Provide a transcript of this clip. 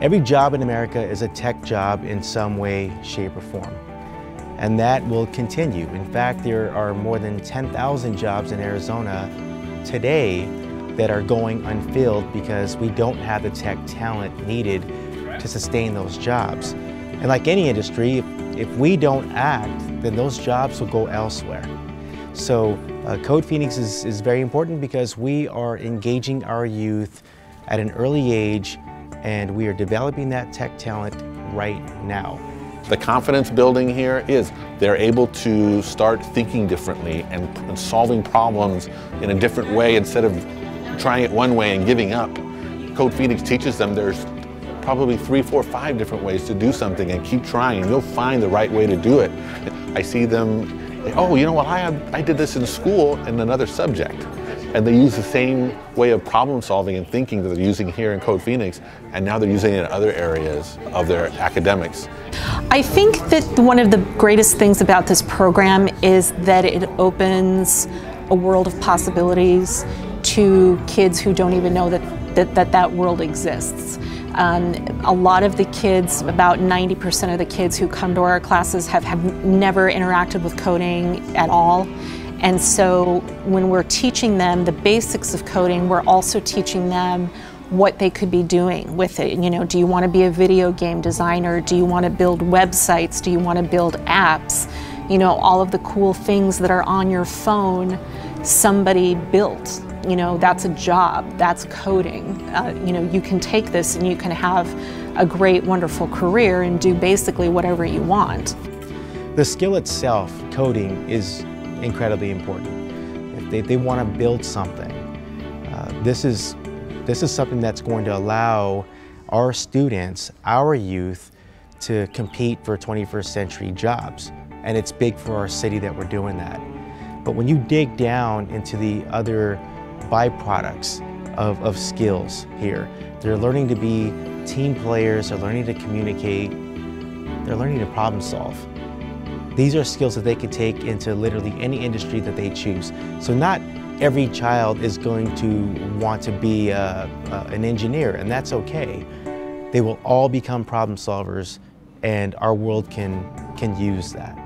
Every job in America is a tech job in some way, shape, or form. And that will continue. In fact, there are more than 10,000 jobs in Arizona today that are going unfilled because we don't have the tech talent needed to sustain those jobs. And like any industry, if we don't act, then those jobs will go elsewhere. So codePHX is very important because we are engaging our youth at an early age, and we are developing that tech talent right now. The confidence building here is they're able to start thinking differently and solving problems in a different way instead of trying it one way and giving up. codePHX teaches them there's probably 3, 4, 5 different ways to do something, and keep trying and you'll find the right way to do it. I see them, oh, you know what, I did this in school in another subject. And they use the same way of problem solving and thinking that they're using here in codePHX, and now they're using it in other areas of their academics. I think that one of the greatest things about this program is that it opens a world of possibilities to kids who don't even know that world exists. A lot of the kids, about 90% of the kids who come to our classes have never interacted with coding at all. And so when we're teaching them the basics of coding, we're also teaching them what they could be doing with it. You know, do you want to be a video game designer? Do you want to build websites? Do you want to build apps? You know, all of the cool things that are on your phone, somebody built. You know, that's a job, that's coding. You know, you can take this and you can have a great, wonderful career and do basically whatever you want. The skill itself, coding, is incredibly important. If they want to build something, this is something that's going to allow our students, our youth, to compete for 21st century jobs. And it's big for our city that we're doing that. But when you dig down into the other byproducts of skills here, they're learning to be team players, they're learning to communicate, they're learning to problem solve. These are skills that they can take into literally any industry that they choose. So not every child is going to want to be an engineer, and that's okay. They will all become problem solvers, and our world can use that.